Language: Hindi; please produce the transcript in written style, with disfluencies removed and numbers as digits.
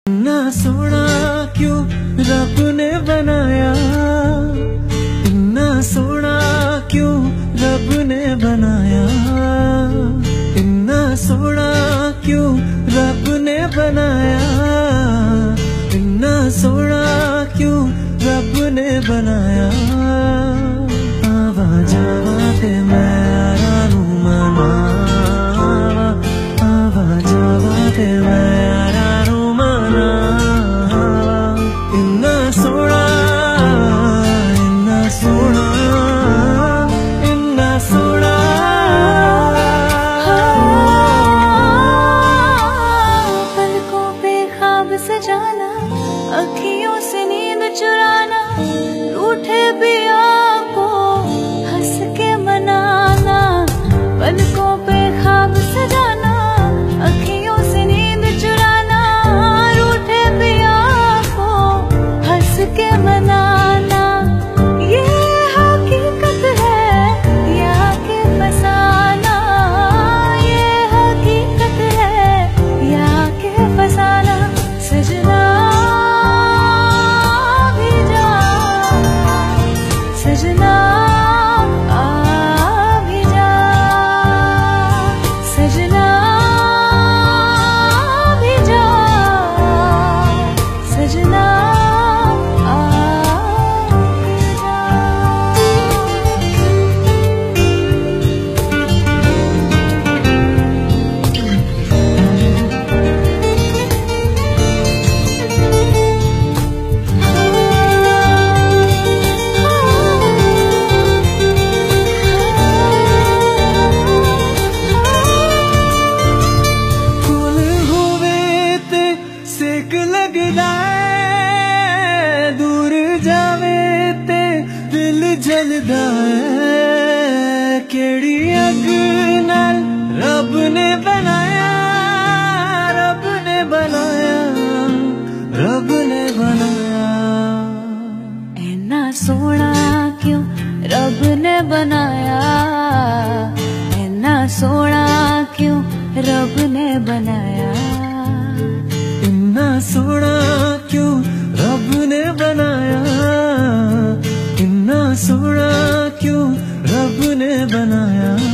इतना सोना क्यों रब ने बनाया, इतना सोना क्यों रब ने बनाया, इतना सोना क्यों रब ने बनाया, इतना सोना क्यों रब ने बनाया। आवा जावा ते मैं यारा नू मनावा, आवा जावा ते मैं यारा नू मनावा। इन्ना सोना, इन्ना सोना, इन्ना सोना। पलकों पे ख्वाब सजाना, अखियों से नींद चुराना, रूठे पिया को हंस के मनाना। पलकों पे ख्वाब सजाना, अखियों से नींद चुराना, रूठे पिया को हंस के मनाना। ये हकीकत है या के फसाना, ये हकीकत है या के फसाना। सजना भी जा, सजना आ भी जा, सजना भी जा, सजना आ भी जा। फूल होवे ते सेक लगदा है, दूर जावे ते दिल जलदा है। केड़ी अग नाल रब ने बनाया, रब ने बनाया, रब ने बनाया। इन्ना सोना क्यों रब ने बनाया, इन्ना सोना क्यों रब ने बनाया। इन्ना सोना क्यों रब ने बनाया, इन्ना सोना क्यों रब ने बनाया।